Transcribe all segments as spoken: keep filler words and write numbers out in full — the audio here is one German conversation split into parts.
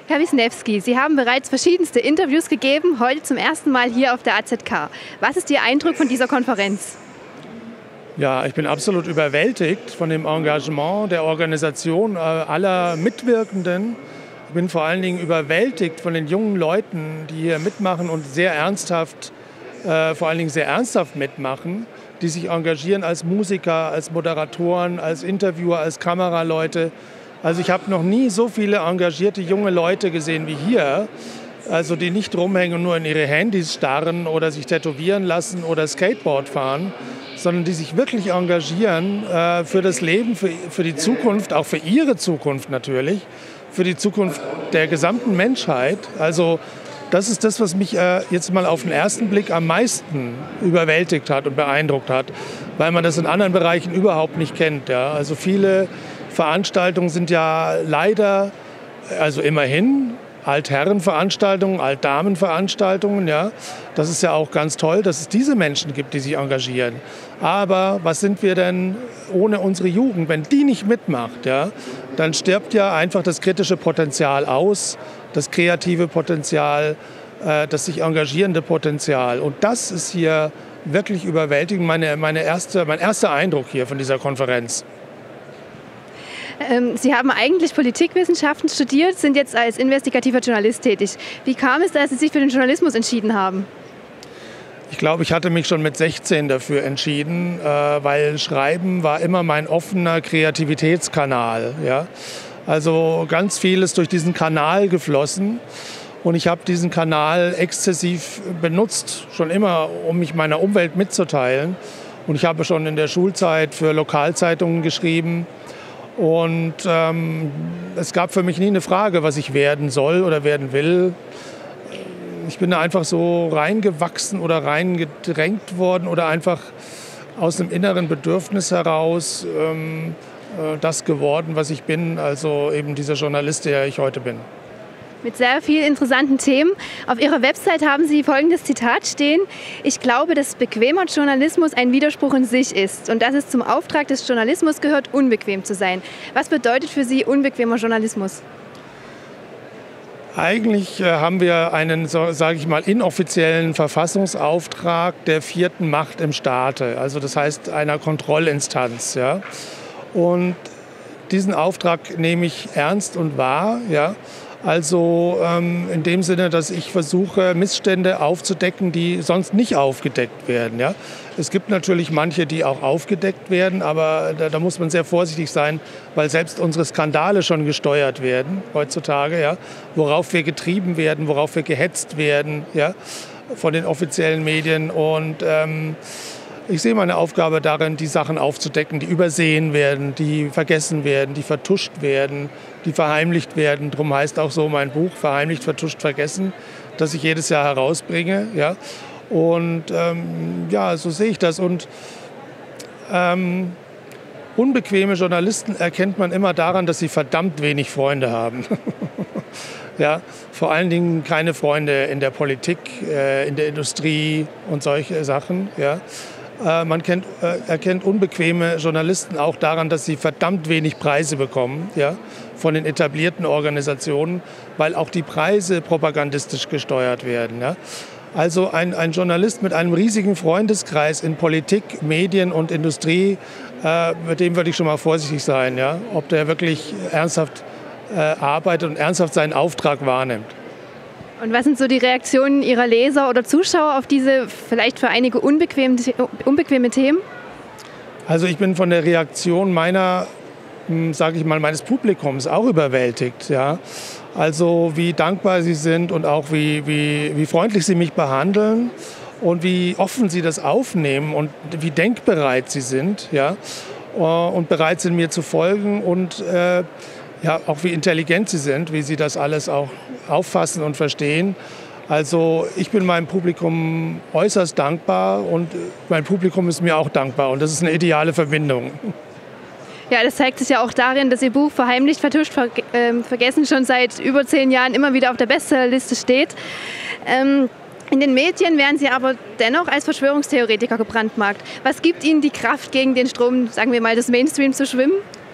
Herr Wisniewski, Sie haben bereits verschiedenste Interviews gegeben, heute zum ersten Mal hier auf der A Z K. Was ist Ihr Eindruck von dieser Konferenz? Ja, ich bin absolut überwältigt von dem Engagement der Organisation aller Mitwirkenden. Ich bin vor allen Dingen überwältigt von den jungen Leuten, die hier mitmachen und sehr ernsthaft, äh, vor allen Dingen sehr ernsthaft mitmachen, die sich engagieren als Musiker, als Moderatoren, als Interviewer, als Kameraleute. Also ich habe noch nie so viele engagierte junge Leute gesehen wie hier, also die nicht rumhängen und nur in ihre Handys starren oder sich tätowieren lassen oder Skateboard fahren, sondern die sich wirklich engagieren äh, für das Leben, für, für die Zukunft, auch für ihre Zukunft natürlich, für die Zukunft der gesamten Menschheit. Also das ist das, was mich äh, jetzt mal auf den ersten Blick am meisten überwältigt hat und beeindruckt hat, weil man das in anderen Bereichen überhaupt nicht kennt. Ja. Also viele Veranstaltungen sind ja leider, also immerhin, Altherrenveranstaltungen, Altdamenveranstaltungen, ja. Das ist ja auch ganz toll, dass es diese Menschen gibt, die sich engagieren. Aber was sind wir denn ohne unsere Jugend? Wenn die nicht mitmacht, ja, dann stirbt ja einfach das kritische Potenzial aus, das kreative Potenzial, äh, das sich engagierende Potenzial. Und das ist hier wirklich überwältigend, meine, meine erste, mein erster Eindruck hier von dieser Konferenz. Sie haben eigentlich Politikwissenschaften studiert, sind jetzt als investigativer Journalist tätig. Wie kam es, dass Sie sich für den Journalismus entschieden haben? Ich glaube, ich hatte mich schon mit sechzehn dafür entschieden, weil Schreiben war immer mein offener Kreativitätskanal. Ja? Also ganz viel ist durch diesen Kanal geflossen und ich habe diesen Kanal exzessiv benutzt, schon immer, um mich meiner Umwelt mitzuteilen. Und ich habe schon in der Schulzeit für Lokalzeitungen geschrieben. Und ähm, es gab für mich nie eine Frage, was ich werden soll oder werden will. Ich bin da einfach so reingewachsen oder reingedrängt worden oder einfach aus einem inneren Bedürfnis heraus ähm, äh, das geworden, was ich bin. Also eben dieser Journalist, der ich heute bin. Mit sehr vielen interessanten Themen. Auf Ihrer Website haben Sie folgendes Zitat stehen: Ich glaube, dass bequemer Journalismus ein Widerspruch in sich ist und dass es zum Auftrag des Journalismus gehört, unbequem zu sein. Was bedeutet für Sie unbequemer Journalismus? Eigentlich äh, haben wir einen, so, sage ich mal, inoffiziellen Verfassungsauftrag der vierten Macht im Staate, also das heißt einer Kontrollinstanz. Ja? Und diesen Auftrag nehme ich ernst und wahr. Ja? Also ähm, in dem Sinne, dass ich versuche, Missstände aufzudecken, die sonst nicht aufgedeckt werden. Ja? Es gibt natürlich manche, die auch aufgedeckt werden, aber da, da muss man sehr vorsichtig sein, weil selbst unsere Skandale schon gesteuert werden heutzutage, ja? Worauf wir getrieben werden, worauf wir gehetzt werden, ja? Von den offiziellen Medien. Und ähm, ich sehe meine Aufgabe darin, die Sachen aufzudecken, die übersehen werden, die vergessen werden, die vertuscht werden, die verheimlicht werden. Darum heißt auch so mein Buch, Verheimlicht, Vertuscht, Vergessen, das ich jedes Jahr herausbringe. Ja. Und ähm, ja, so sehe ich das. Und ähm, unbequeme Journalisten erkennt man immer daran, dass sie verdammt wenig Freunde haben. Ja, vor allen Dingen keine Freunde in der Politik, äh, in der Industrie und solche Sachen. Ja. Man kennt, äh, erkennt unbequeme Journalisten auch daran, dass sie verdammt wenig Preise bekommen, ja, von den etablierten Organisationen, weil auch die Preise propagandistisch gesteuert werden. Ja. Also ein, ein Journalist mit einem riesigen Freundeskreis in Politik, Medien und Industrie, äh, mit dem würde ich schon mal vorsichtig sein, ja, ob der wirklich ernsthaft äh, arbeitet und ernsthaft seinen Auftrag wahrnimmt. Und was sind so die Reaktionen Ihrer Leser oder Zuschauer auf diese vielleicht für einige unbequeme, unbequeme Themen? Also ich bin von der Reaktion meiner, sage ich mal, meines Publikums auch überwältigt. Ja? Also wie dankbar sie sind und auch wie, wie, wie freundlich sie mich behandeln und wie offen sie das aufnehmen und wie denkbereit sie sind, ja? Und bereit sind, mir zu folgen und äh, ja, auch wie intelligent sie sind, wie sie das alles auch auffassen und verstehen. Also ich bin meinem Publikum äußerst dankbar und mein Publikum ist mir auch dankbar und das ist eine ideale Verbindung. Ja, das zeigt sich ja auch darin, dass Ihr Buch Verheimlicht, Vertuscht, ver äh, Vergessen schon seit über zehn Jahren immer wieder auf der Bestsellerliste steht. Ähm, in den Medien werden Sie aber dennoch als Verschwörungstheoretiker gebrandmarkt. Was gibt Ihnen die Kraft, gegen den Strom, sagen wir mal, des Mainstreams zu schwimmen?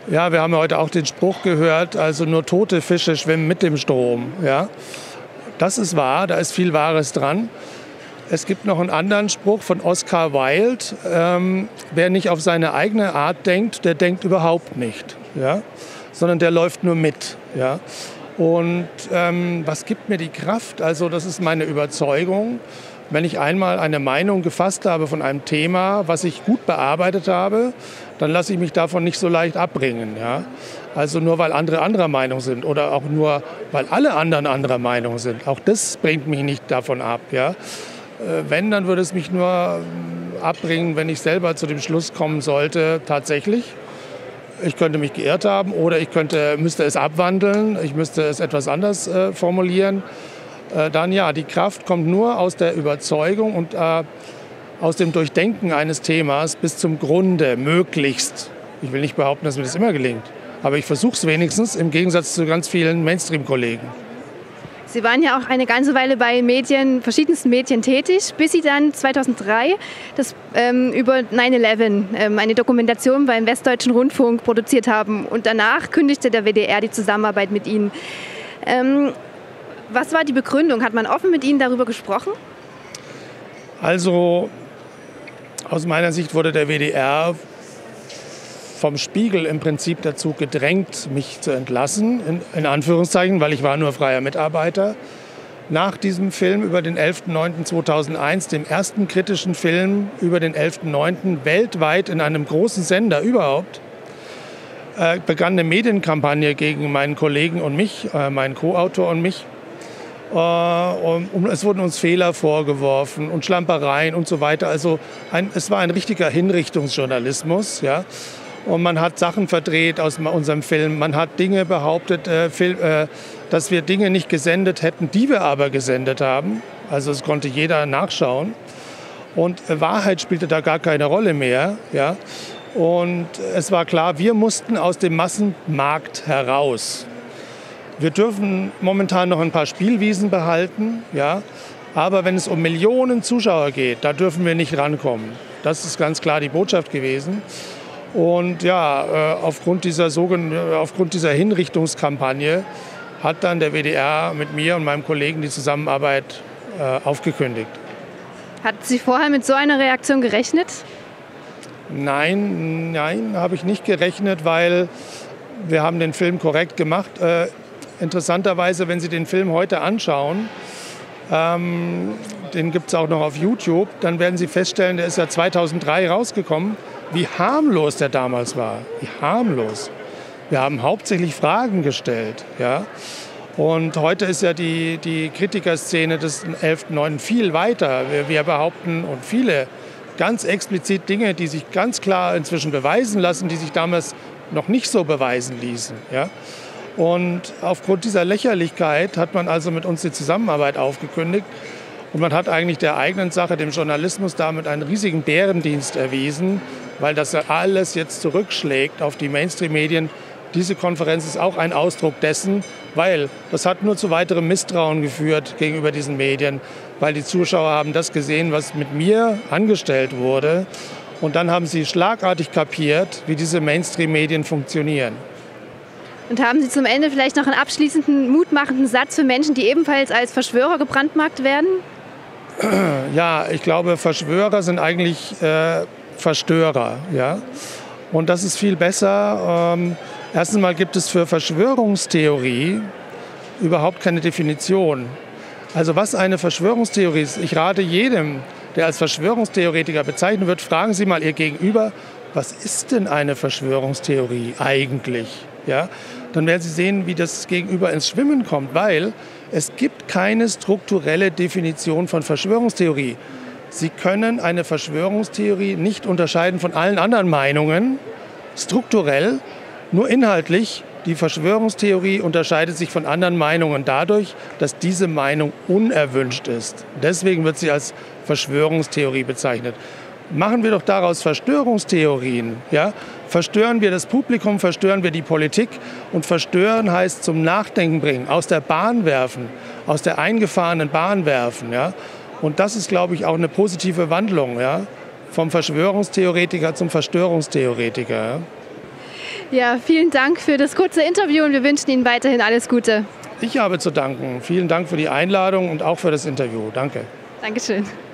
Ja, wir haben ja heute auch den Spruch gehört, also nur tote Fische schwimmen mit dem Strom. Ja? Das ist wahr, da ist viel Wahres dran. Es gibt noch einen anderen Spruch von Oscar Wilde, ähm, wer nicht auf seine eigene Art denkt, der denkt überhaupt nicht, ja? Sondern der läuft nur mit. Ja? Und ähm, was gibt mir die Kraft? Also das ist meine Überzeugung. Wenn ich einmal eine Meinung gefasst habe von einem Thema, was ich gut bearbeitet habe, dann lasse ich mich davon nicht so leicht abbringen. Ja? Also nur weil andere anderer Meinung sind oder auch nur weil alle anderen anderer Meinung sind. Auch das bringt mich nicht davon ab. Ja? Wenn, dann würde es mich nur abbringen, wenn ich selber zu dem Schluss kommen sollte, tatsächlich, ich könnte mich geirrt haben oder ich könnte, müsste es abwandeln, ich müsste es etwas anders äh, formulieren. Äh, dann ja, die Kraft kommt nur aus der Überzeugung und äh, aus dem Durchdenken eines Themas bis zum Grunde, möglichst. Ich will nicht behaupten, dass mir das immer gelingt, aber ich versuche es wenigstens im Gegensatz zu ganz vielen Mainstream-Kollegen. Sie waren ja auch eine ganze Weile bei Medien, verschiedensten Medien tätig, bis Sie dann zweitausenddrei das, ähm, über neun elf ähm, eine Dokumentation beim Westdeutschen Rundfunk produziert haben. Und danach kündigte der W D R die Zusammenarbeit mit Ihnen. Ähm, was war die Begründung? Hat man offen mit Ihnen darüber gesprochen? Also aus meiner Sicht wurde der W D R vom Spiegel im Prinzip dazu gedrängt, mich zu entlassen, in, in Anführungszeichen, weil ich war nur freier Mitarbeiter. Nach diesem Film über den elften neunten zweitausendeins, dem ersten kritischen Film über den elften neunten weltweit in einem großen Sender überhaupt, äh, begann eine Medienkampagne gegen meinen Kollegen und mich, äh, meinen Co-Autor und mich. Äh, und, und es wurden uns Fehler vorgeworfen und Schlampereien und so weiter. Also ein, es war ein richtiger Hinrichtungsjournalismus, ja. Und man hat Sachen verdreht aus unserem Film. Man hat Dinge behauptet, äh, Film, äh, dass wir Dinge nicht gesendet hätten, die wir aber gesendet haben. Also es konnte jeder nachschauen. Und äh, Wahrheit spielte da gar keine Rolle mehr. Ja? Und es war klar, wir mussten aus dem Massenmarkt heraus. Wir dürfen momentan noch ein paar Spielwiesen behalten. Ja? Aber wenn es um Millionen Zuschauer geht, da dürfen wir nicht rankommen. Das ist ganz klar die Botschaft gewesen. Und ja, aufgrund dieser, aufgrund dieser Hinrichtungskampagne hat dann der W D R mit mir und meinem Kollegen die Zusammenarbeit aufgekündigt. Hat Sie vorher mit so einer Reaktion gerechnet? Nein, nein, habe ich nicht gerechnet, weil wir haben den Film korrekt gemacht. Äh, interessanterweise, wenn Sie den Film heute anschauen, ähm, den gibt es auch noch auf YouTube, dann werden Sie feststellen, der ist ja zweitausenddrei rausgekommen. Wie harmlos der damals war, wie harmlos. Wir haben hauptsächlich Fragen gestellt. Ja? Und heute ist ja die, die Kritikerszene des elften neunten viel weiter. Wir, wir behaupten und viele ganz explizit Dinge, die sich ganz klar inzwischen beweisen lassen, die sich damals noch nicht so beweisen ließen. Ja? Und aufgrund dieser Lächerlichkeit hat man also mit uns die Zusammenarbeit aufgekündigt. Und man hat eigentlich der eigenen Sache, dem Journalismus, damit einen riesigen Bärendienst erwiesen, weil das ja alles jetzt zurückschlägt auf die Mainstream-Medien. Diese Konferenz ist auch ein Ausdruck dessen, weil das hat nur zu weiterem Misstrauen geführt gegenüber diesen Medien, weil die Zuschauer haben das gesehen, was mit mir angestellt wurde. Und dann haben sie schlagartig kapiert, wie diese Mainstream-Medien funktionieren. Und haben Sie zum Ende vielleicht noch einen abschließenden, mutmachenden Satz für Menschen, die ebenfalls als Verschwörer gebrandmarkt werden? Ja, ich glaube, Verschwörer sind eigentlich äh, Verstörer. Ja? Und das ist viel besser. Ähm, erstens mal gibt es für Verschwörungstheorie überhaupt keine Definition. Also was eine Verschwörungstheorie ist, ich rate jedem, der als Verschwörungstheoretiker bezeichnet wird, fragen Sie mal Ihr Gegenüber, was ist denn eine Verschwörungstheorie eigentlich? Ja? Dann werden Sie sehen, wie das Gegenüber ins Schwimmen kommt, weil es gibt keine strukturelle Definition von Verschwörungstheorie. Sie können eine Verschwörungstheorie nicht unterscheiden von allen anderen Meinungen, strukturell, nur inhaltlich. Die Verschwörungstheorie unterscheidet sich von anderen Meinungen dadurch, dass diese Meinung unerwünscht ist. Deswegen wird sie als Verschwörungstheorie bezeichnet. Machen wir doch daraus Verschwörungstheorien. Ja? Verstören wir das Publikum, verstören wir die Politik. Und verstören heißt zum Nachdenken bringen, aus der Bahn werfen, aus der eingefahrenen Bahn werfen. Ja? Und das ist, glaube ich, auch eine positive Wandlung, ja? Vom Verschwörungstheoretiker zum Verstörungstheoretiker. Ja? Ja, vielen Dank für das kurze Interview und wir wünschen Ihnen weiterhin alles Gute. Ich habe zu danken. Vielen Dank für die Einladung und auch für das Interview. Danke. Dankeschön.